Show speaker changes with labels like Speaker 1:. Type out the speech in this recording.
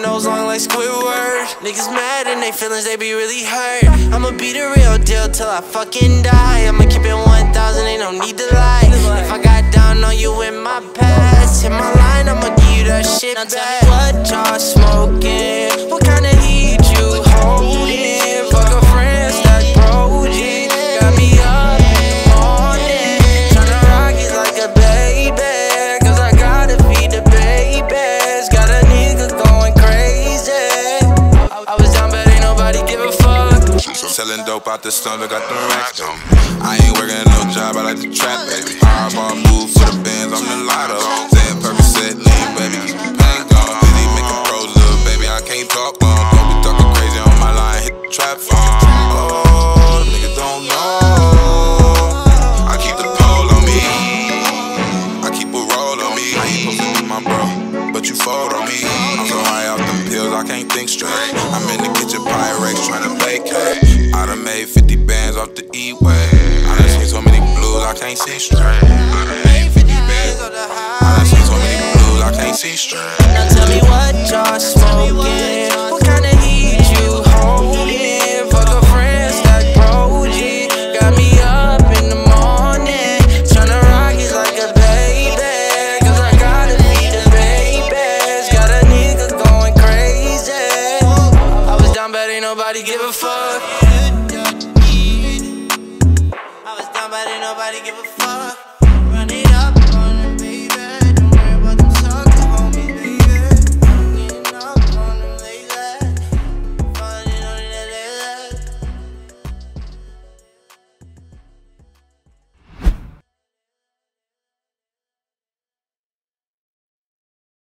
Speaker 1: nose long like Squidward. Niggas mad and they feelings, they be really hurt. I'ma be the real deal till I fucking die. I'ma keep it 1,000, ain't no need to lie. If I got down on you in my past, hit my line, I'ma give you that shit back. Now tell me what y'all smoking, what kind of heat you holding? Fuck a friend, stack Pro-G. Got me up in the morning, tryna rock it like a baby, cause I gotta feed the babies. Got a nigga going crazy. I was down bad, ain't nobody give a fuck.
Speaker 2: Selling dope out the stomach, got the racks though. I ain't working no job, I like to trap, baby. Hardball move for the bands, I'm the lotto. Saying percocet, lean, baby. Pain gone, busy making pros, little baby. I can't talk long, don't be talking crazy on my line. Hit the trap phone. Oh, niggas don't know. I keep the pole on me, I keep a roll on me. I ain't supposed to be my bro, but you fold on me. I'm so high off them pills, I can't think straight. I'm in the kitchen Pyrex tryna vacate. I done made 50 bands off the E-way. I done seen so many blues, I can't see straight. I done made 50 bands off the high. I done seen so many blues, I can't see straight.
Speaker 1: Now tell me what y'all smoking, what kind of heat you holding? Fuck a friend, stack Pro-G. Got me up in the morning, tryna rock it like a baby, cause I gotta feed the babies. Got a nigga going crazy. I was down bad, ain't nobody give a fuck. I was down bad, ain't nobody give a fuck.